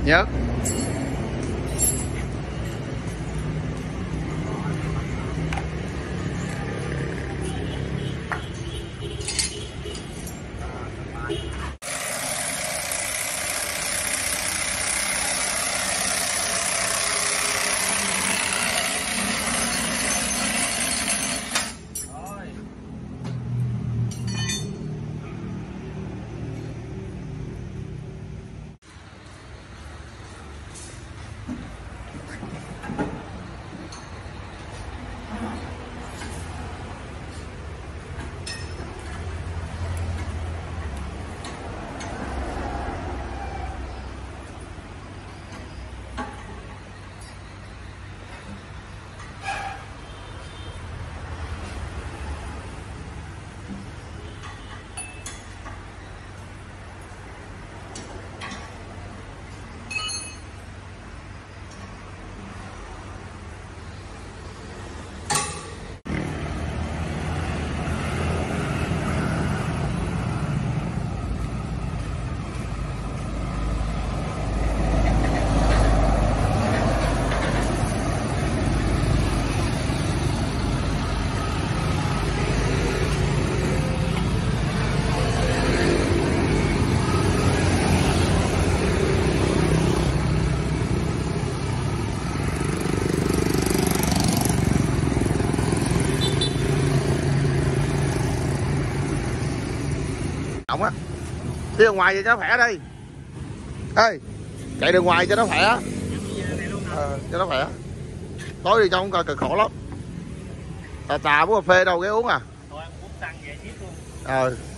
Nhớ. Động á, đi ra ngoài vậy cho nó khỏe đi. Ê, chạy đường ngoài cho nó khỏe. Cho nó khỏe. Tối đi trong coi cực khổ lắm. Trà uống cà phê đâu ghé uống à. Thôi em uống xăng về tiếp luôn.